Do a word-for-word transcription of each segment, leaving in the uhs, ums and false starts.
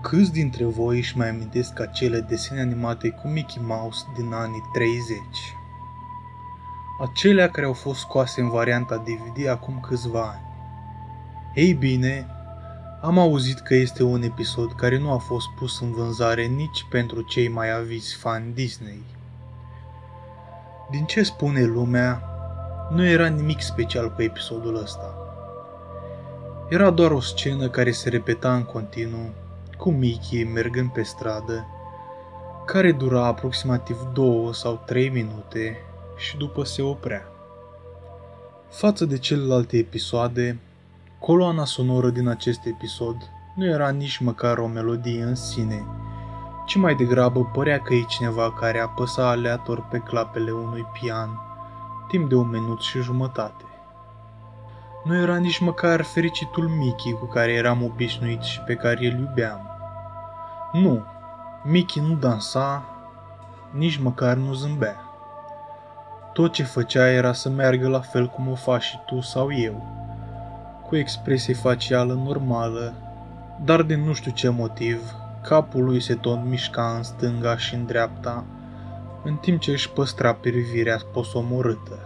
Câți dintre voi își mai amintesc acele desene animate cu Mickey Mouse din anii treizeci? Acelea care au fost scoase în varianta D V D acum câțiva ani. Ei bine, am auzit că este un episod care nu a fost pus în vânzare nici pentru cei mai avizi fani Disney. Din ce spune lumea, nu era nimic special cu episodul ăsta. Era doar o scenă care se repeta în continuu, cu Mickey mergând pe stradă, care dura aproximativ două sau trei minute și după se oprea. Față de celelalte episoade, coloana sonoră din acest episod nu era nici măcar o melodie în sine, ci mai degrabă părea că e cineva care apăsa aleator pe clapele unui pian timp de un minut și jumătate. Nu era nici măcar fericitul Mickey cu care eram obișnuit și pe care îl iubeam. Nu, Mickey nu dansa, nici măcar nu zâmbea. Tot ce făcea era să meargă la fel cum o faci și tu sau eu, cu expresie facială normală, dar de nu știu ce motiv, capul lui se tot mișca în stânga și în dreapta, în timp ce își păstra privirea posomorâtă.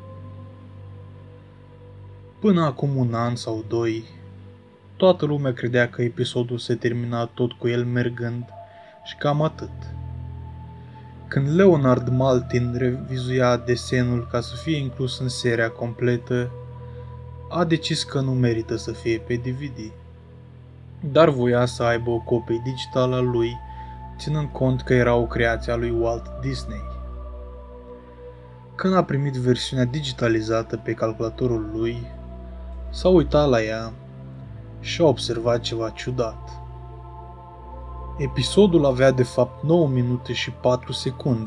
Până acum un an sau doi, toată lumea credea că episodul se termina tot cu el mergând și cam atât. Când Leonard Maltin revizuia desenul ca să fie inclus în seria completă, a decis că nu merită să fie pe D V D, dar voia să aibă o copie digitală a lui, ținând cont că era o creație a lui Walt Disney. Când a primit versiunea digitalizată pe calculatorul lui, s-a uitat la ea și a observat ceva ciudat. Episodul avea de fapt nouă minute și patru secunde.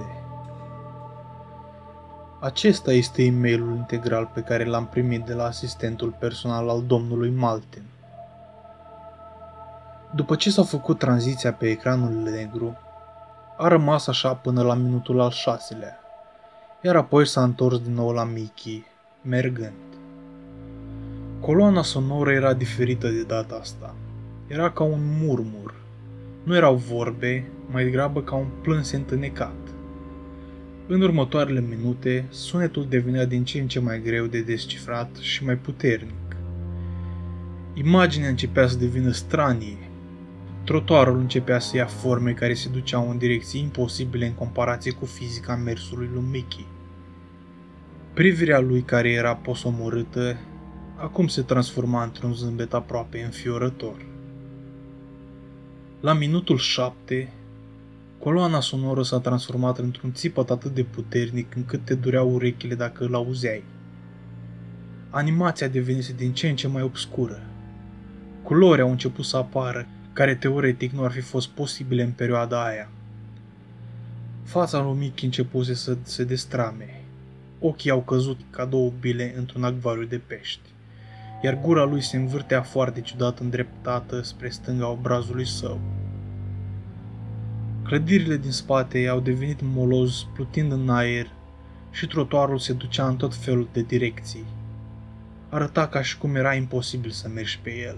Acesta este e-mailul integral pe care l-am primit de la asistentul personal al domnului Maltin. După ce s-a făcut tranziția pe ecranul negru, a rămas așa până la minutul al șaselea, iar apoi s-a întors din nou la Mickey, mergând. Coloana sonoră era diferită de data asta. Era ca un murmur. Nu erau vorbe, mai degrabă ca un plâns întunecat. În următoarele minute, sunetul devenea din ce în ce mai greu de descifrat și mai puternic. Imaginea începea să devină stranie. Trotuarul începea să ia forme care se duceau în direcții imposibile în comparație cu fizica mersului lui Mickey. Privirea lui, care era posomorâtă, acum se transforma într-un zâmbet aproape înfiorător. La minutul șapte, coloana sonoră s-a transformat într-un țipăt atât de puternic încât te dureau urechile dacă îl auzeai. Animația devenise din ce în ce mai obscură. Culori au început să apară, care teoretic nu ar fi fost posibile în perioada aia. Fața lui Mickey începuse să se destrame. Ochii au căzut ca două bile într-un acvariu de pești, iar gura lui se învârtea foarte ciudat îndreptată spre stânga obrazului său. Clădirile din spate au devenit moloz, plutind în aer, și trotuarul se ducea în tot felul de direcții. Arăta ca și cum era imposibil să mergi pe el.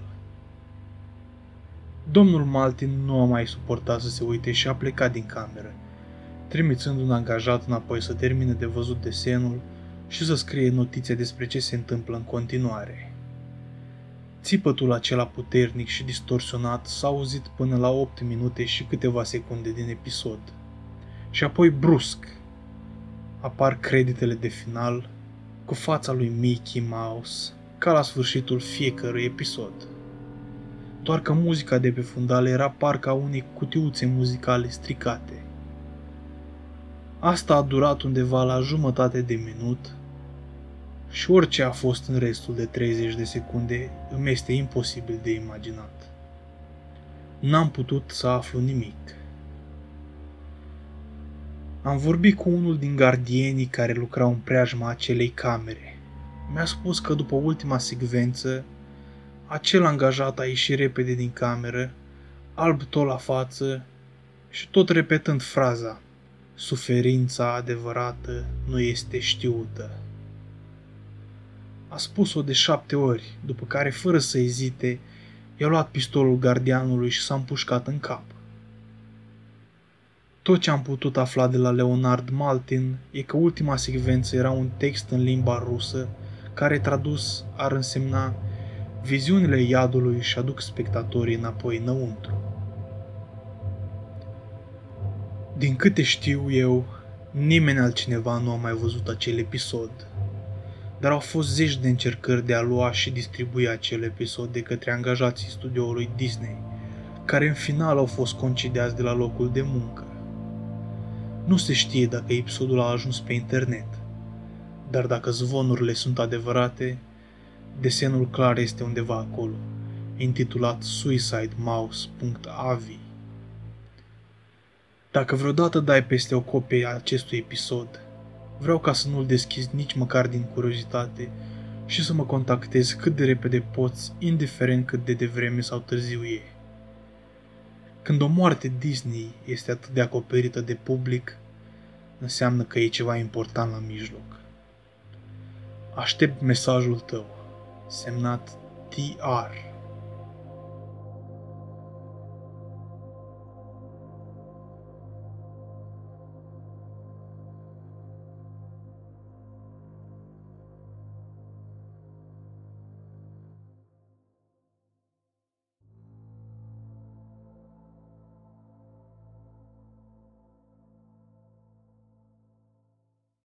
Domnul Maltin nu a mai suportat să se uite și a plecat din cameră, trimițând un angajat înapoi să termine de văzut desenul și să scrie notițe despre ce se întâmplă în continuare. Țipătul acela puternic și distorsionat s-a auzit până la opt minute și câteva secunde din episod. Și apoi, brusc, apar creditele de final cu fața lui Mickey Mouse, ca la sfârșitul fiecărui episod. Doar că muzica de pe fundal era parcă a unei cutiuțe muzicale stricate. Asta a durat undeva la jumătate de minut și orice a fost în restul de treizeci de secunde îmi este imposibil de imaginat. N-am putut să aflu nimic. Am vorbit cu unul din gardienii care lucrau în preajma acelei camere. Mi-a spus că după ultima secvență, acel angajat a ieșit repede din cameră, alb tot la față și tot repetând fraza: "Suferința adevărată nu este știută." A spus-o de șapte ori, după care, fără să ezite, I-a luat pistolul gardianului și s-a împușcat în cap. Tot ce am putut afla de la Leonard Maltin e că ultima secvență era un text în limba rusă care tradus ar însemna: viziunile iadului își aduc spectatorii înapoi înăuntru. Din câte știu eu, nimeni altcineva nu a mai văzut acel episod, dar au fost zeci de încercări de a lua și distribui acel episod de către angajații studioului Disney, care în final au fost concediați de la locul de muncă. Nu se știe dacă episodul a ajuns pe internet, dar dacă zvonurile sunt adevărate, desenul clar este undeva acolo, intitulat suicide mouse punct a v. Dacă vreodată dai peste o copie a acestui episod, vreau ca să nu-l deschizi nici măcar din curiozitate și să mă contactezi cât de repede poți, indiferent cât de devreme sau târziu e. Când o moarte Disney este atât de acoperită de public, înseamnă că e ceva important la mijloc. Aștept mesajul tău, semnat T R.